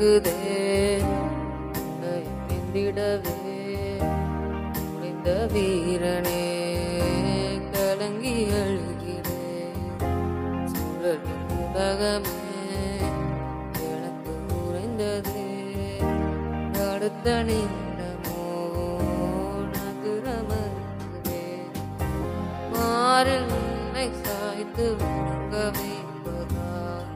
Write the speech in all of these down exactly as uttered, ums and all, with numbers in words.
நடுங்குதே நிந்திடவே முடிந்த வீரனே கலங்கி அழுகிறேன் சுழலும் உலகமே எனக்கு உறைந்ததே அடுத்த நிமிடமோ நகரமருந்தே மாறில் உன்னை சாய்த்து உறங்க வைப்பதா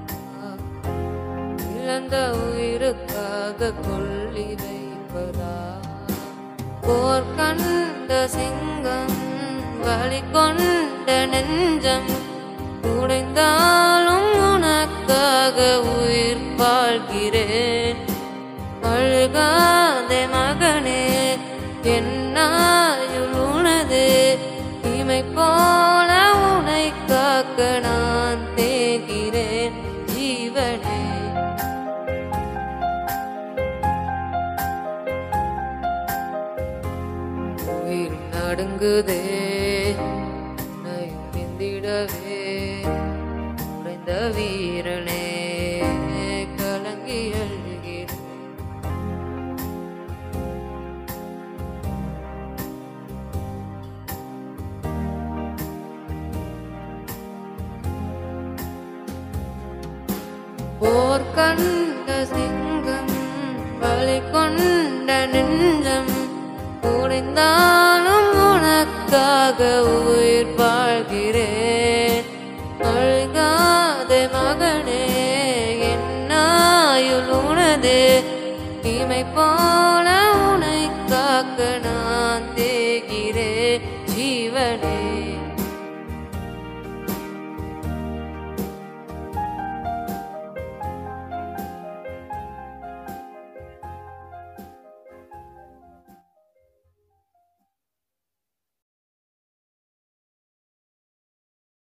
இழந்த உயிருக்காக கொள்ளி வைப்பதா போர் கண்ட சிங்கம் வலி கொண்ட நெஞ்சம் உடைந்தாலும் உனக்காக உயிர் வாழ்கிறேன் அழுகாதே மகனே என்னாயுள் உனது இமை போல உனை காக்க நான் தேகிறேன் ஜீவனே உயிர் நடுங்குதே நயம் நிந்திடவே உடைந்த வீரனே கலங்கி அழுகிறேன் போர் கண்ட சிங்கம் வலி கொண்ட நெஞ்சம் உடைந்தாலும் உனக்காக உயிர் வாழ்கிறேன் அழுகாதே மகனே என்னாயுள் உனது இமை போல